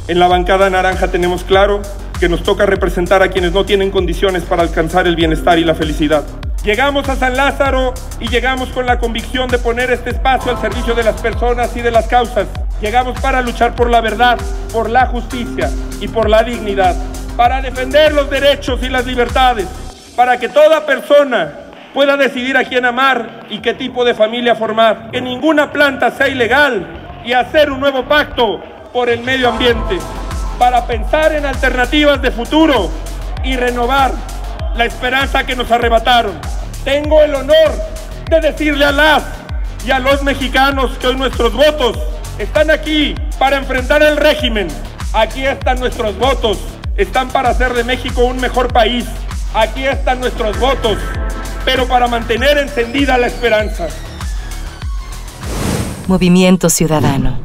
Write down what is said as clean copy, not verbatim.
En la bancada naranja tenemos claro que nos toca representar a quienes no tienen condiciones para alcanzar el bienestar y la felicidad. Llegamos a San Lázaro y llegamos con la convicción de poner este espacio al servicio de las personas y de las causas. Llegamos para luchar por la verdad, por la justicia y por la dignidad, para defender los derechos y las libertades, para que toda persona pueda decidir a quién amar y qué tipo de familia formar, que ninguna planta sea ilegal y hacer un nuevo pacto por el medio ambiente, para pensar en alternativas de futuro y renovar la esperanza que nos arrebataron. Tengo el honor de decirle a las y a los mexicanos que hoy nuestros votos están aquí para enfrentar el régimen. Aquí están nuestros votos, están para hacer de México un mejor país. Aquí están nuestros votos, pero para mantener encendida la esperanza. Movimiento Ciudadano.